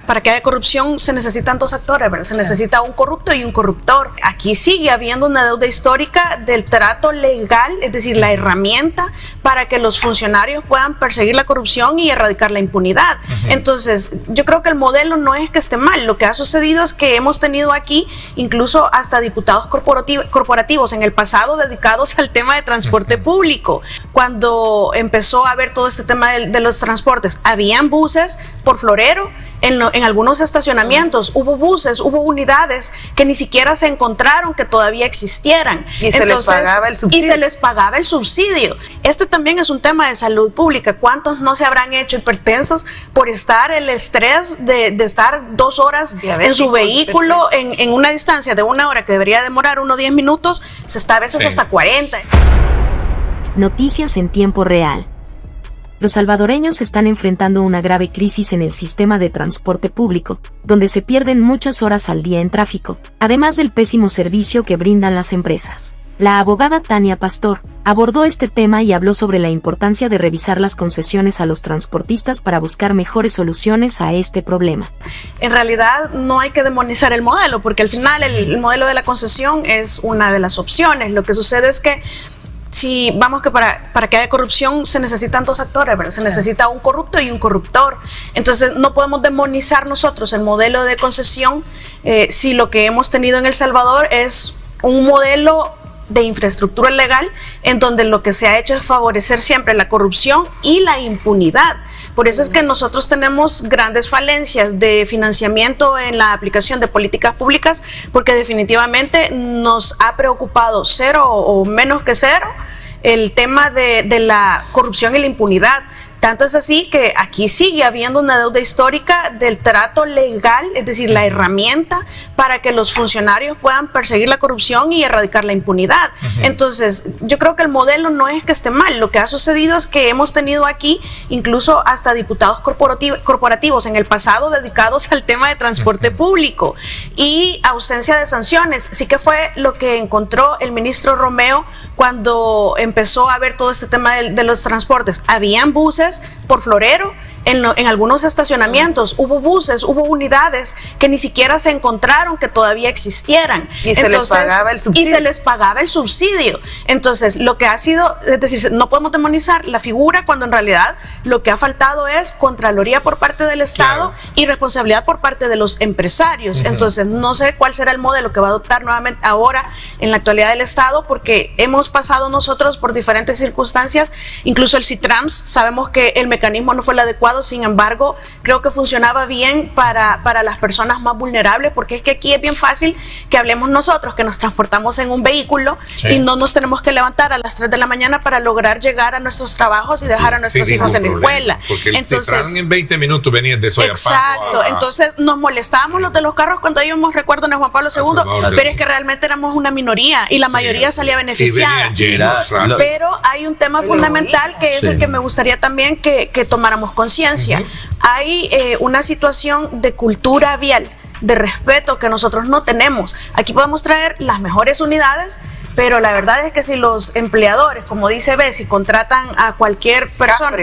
para que haya corrupción se necesitan dos actores, ¿verdad? Se necesita un corrupto y un corruptor. Aquí sigue habiendo una deuda histórica del trato legal, es decir, la herramienta para que los funcionarios puedan perseguir la corrupción y erradicar la impunidad. Entonces, yo creo que el modelo no es que esté mal. Lo que ha sucedido es que hemos tenido aquí incluso hasta diputados corporativos en el pasado dedicados al tema de transporte público. Cuando empezó a haber todo este tema de los transportes, habían buses por florero. En algunos estacionamientos hubo buses, hubo unidades que ni siquiera se encontraron que todavía existieran. Y se les pagaba el subsidio. Y se les pagaba el subsidio. Este también es un tema de salud pública. ¿Cuántos no se habrán hecho hipertensos por estar el estrés de estar 2 horas en su vehículo en una distancia de 1 hora que debería demorar 10 minutos? Se está a veces hasta 40. Noticias en tiempo real. Los salvadoreños están enfrentando una grave crisis en el sistema de transporte público, donde se pierden muchas horas al día en tráfico, además del pésimo servicio que brindan las empresas. La abogada Tania Pastor abordó este tema y habló sobre la importancia de revisar las concesiones a los transportistas para buscar mejores soluciones a este problema. En realidad no hay que demonizar el modelo, porque al final el modelo de la concesión es una de las opciones. Lo que sucede es que si vamos que para que haya corrupción se necesitan dos actores, ¿verdad? Se necesita un corrupto y un corruptor. Entonces no podemos demonizar nosotros el modelo de concesión si lo que hemos tenido en El Salvador es un modelo de infraestructura legal en donde lo que se ha hecho es favorecer siempre la corrupción y la impunidad. Por eso es que nosotros tenemos grandes falencias de financiamiento en la aplicación de políticas públicas, porque definitivamente nos ha preocupado 0 o menos que 0 el tema de la corrupción y la impunidad. Tanto es así que aquí sigue habiendo una deuda histórica del trato legal, es decir, la herramienta para que los funcionarios puedan perseguir la corrupción y erradicar la impunidad. Entonces, yo creo que el modelo no es que esté mal. Lo que ha sucedido es que hemos tenido aquí incluso hasta diputados corporativos en el pasado dedicados al tema de transporte público y ausencia de sanciones. Sí que fue lo que encontró el ministro Romeo cuando empezó a ver todo este tema de los transportes. Habían buses por florero en algunos estacionamientos, hubo buses, hubo unidades que ni siquiera se encontraron que todavía existieran. Y se les pagaba el subsidio. Y se les pagaba el subsidio. Entonces, lo que ha sido, es decir, no podemos demonizar la figura cuando en realidad lo que ha faltado es contraloría por parte del Estado y responsabilidad por parte de los empresarios. Entonces, no sé cuál será el modelo que va a adoptar nuevamente ahora en la actualidad del Estado, porque hemos pasado nosotros por diferentes circunstancias, incluso el CITRAMS, sabemos que el mecanismo no fue el adecuado. Sin embargo, creo que funcionaba bien para las personas más vulnerables, porque es que aquí es bien fácil que hablemos nosotros, que nos transportamos en un vehículo y no nos tenemos que levantar a las 3 de la mañana para lograr llegar a nuestros trabajos y dejar a nuestros hijos en la escuela. Porque entonces en 20 minutos venían de Soyapango. Exacto, entonces nos molestábamos los de los carros cuando íbamos, recuerdo, en el Juan Pablo II, pero es que realmente éramos una minoría y la mayoría salía beneficiada. Pero hay un tema fundamental que es el que me gustaría también que tomáramos conciencia. Hay una situación de cultura vial, de respeto que nosotros no tenemos. Aquí podemos traer las mejores unidades, pero la verdad es que si los empleadores, como dice Bessi, contratan a cualquier persona,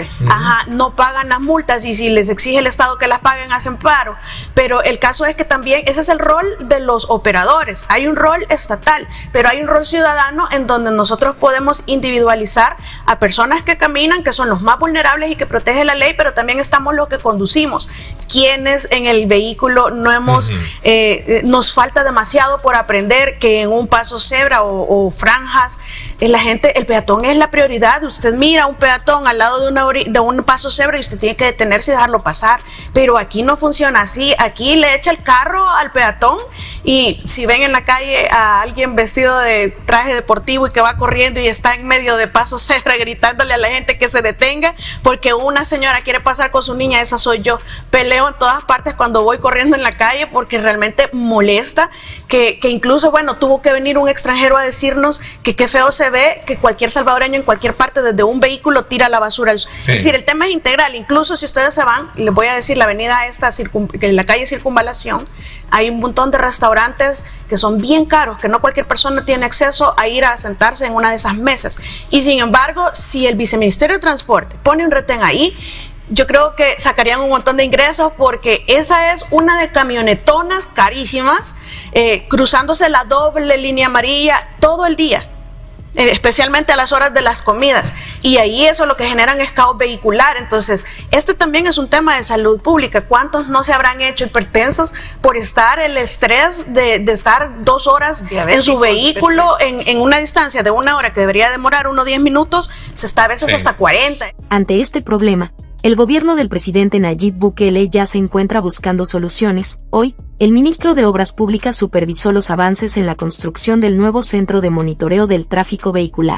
no pagan las multas, y si les exige el Estado que las paguen, hacen paro. Pero el caso es que también ese es el rol de los operadores. Hay un rol estatal, pero hay un rol ciudadano en donde nosotros podemos individualizar a personas que caminan, que son los más vulnerables y que protege la ley, pero también estamos los que conducimos, quienes en el vehículo no hemos, nos falta demasiado por aprender que en un paso cebra o franjas, la gente, el peatón es la prioridad. Usted mira a un peatón al lado de un paso cebra y usted tiene que detenerse y dejarlo pasar, pero aquí no funciona así. Aquí le echa el carro al peatón, y si ven en la calle a alguien vestido de traje deportivo y que va corriendo y está en medio de paso cebra gritándole a la gente que se detenga porque una señora quiere pasar con su niña, esa soy yo. Peleo en todas partes cuando voy corriendo en la calle porque realmente molesta que incluso, bueno, tuvo que venir un extranjero a decirnos que qué feo se ve que cualquier salvadoreño en cualquier parte desde un vehículo tira la basura. Es decir, el tema es integral. Incluso si ustedes se van, les voy a decir, la avenida esta, en la calle Circunvalación, hay un montón de restaurantes que son bien caros, que no cualquier persona tiene acceso a ir a sentarse en una de esas mesas. Y sin embargo, si el Viceministerio de Transporte pone un retén ahí, yo creo que sacarían un montón de ingresos, porque esa es una de camionetonas carísimas, cruzándose la doble línea amarilla todo el día, especialmente a las horas de las comidas, y ahí eso lo que generan es caos vehicular. Entonces este también es un tema de salud pública. ¿Cuántos no se habrán hecho hipertensos por estar el estrés de estar 2 horas en su vehículo en una distancia de 1 hora que debería demorar 10 minutos, se está a veces hasta 40? Ante este problema, el gobierno del presidente Nayib Bukele ya se encuentra buscando soluciones. Hoy, el ministro de Obras Públicas supervisó los avances en la construcción del nuevo centro de monitoreo del tráfico vehicular.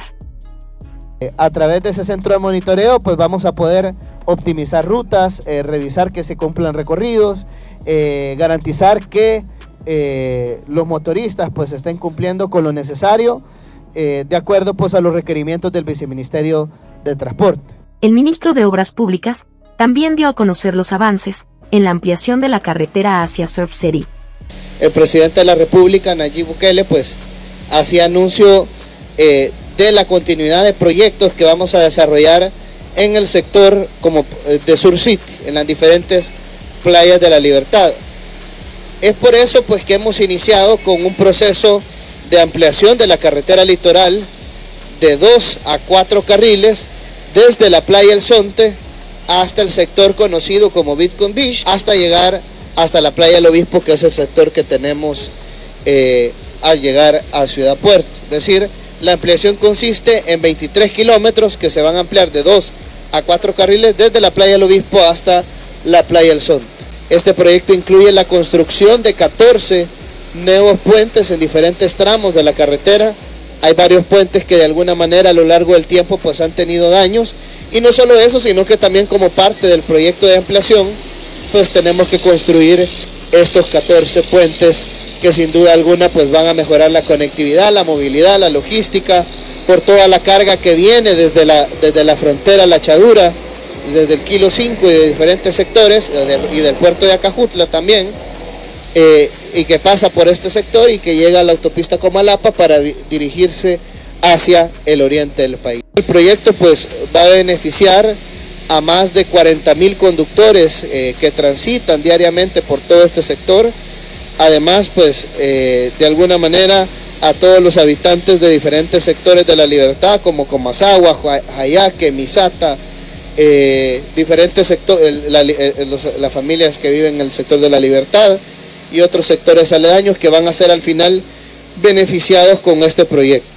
A través de ese centro de monitoreo, pues vamos a poder optimizar rutas, revisar que se cumplan recorridos, garantizar que los motoristas pues estén cumpliendo con lo necesario, de acuerdo pues a los requerimientos del Viceministerio de Transporte. El ministro de Obras Públicas también dio a conocer los avances en la ampliación de la carretera hacia Surf City. El presidente de la República, Nayib Bukele, pues hacía anuncio de la continuidad de proyectos que vamos a desarrollar en el sector como de Surf City, en las diferentes playas de la Libertad. Es por eso pues que hemos iniciado con un proceso de ampliación de la carretera litoral de 2 a 4 carriles, desde la playa El Zonte hasta el sector conocido como Bitcoin Beach, hasta llegar hasta la playa El Obispo, que es el sector que tenemos al llegar a Ciudad Puerto. Es decir, la ampliación consiste en 23 kilómetros que se van a ampliar de 2 a 4 carriles desde la playa El Obispo hasta la playa El Zonte. Este proyecto incluye la construcción de 14 nuevos puentes en diferentes tramos de la carretera. Hay varios puentes que de alguna manera a lo largo del tiempo pues han tenido daños, y no solo eso, sino que también como parte del proyecto de ampliación pues tenemos que construir estos 14 puentes que sin duda alguna pues van a mejorar la conectividad, la movilidad, la logística, por toda la carga que viene desde la frontera La Chadura, desde el Kilo 5 y de diferentes sectores, y del puerto de Acajutla también, y que pasa por este sector y que llega a la autopista Comalapa para dirigirse hacia el oriente del país. El proyecto pues va a beneficiar a más de 40.000 conductores que transitan diariamente por todo este sector. Además pues de alguna manera a todos los habitantes de diferentes sectores de la Libertad, como Comasagua, Jayaque, Misata, diferentes sectores, las familias que viven en el sector de la Libertad y otros sectores aledaños que van a ser al final beneficiados con este proyecto.